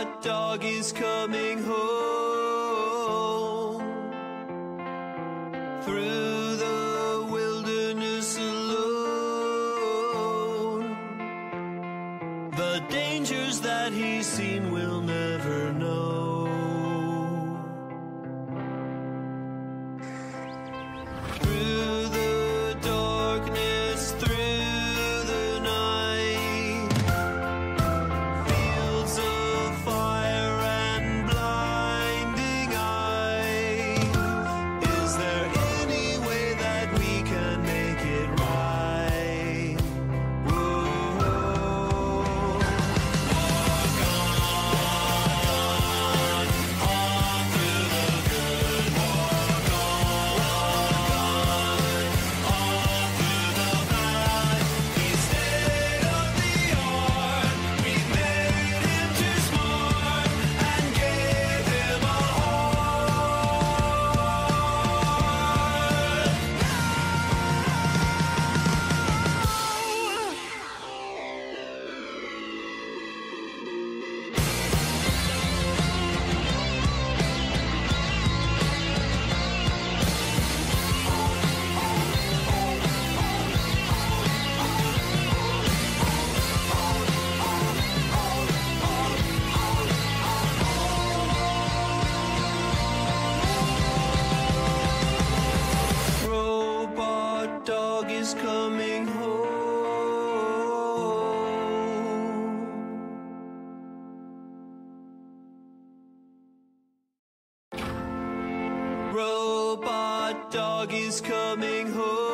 Robot dog is coming home through the wilderness alone. The dangers that he's seen will never know. Through the darkness, through the night, fields of fire and blinding eyes. Is there any way that we can make it right? Whoa, whoa. Walk on through the good. Walk on through the bad. He's state of the art. We made him too smart and gave him a robot dog is coming home. Robot dog is coming home.